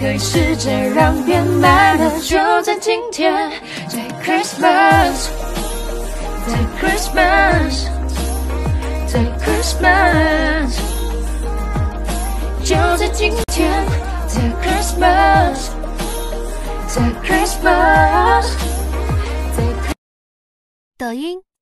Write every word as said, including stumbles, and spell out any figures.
对世界让变慢了，就在今天，在 Christmas， 在 Christmas， 在 Christmas， 就在今天，在 Christmas， 在 Christmas， 在。 抖音。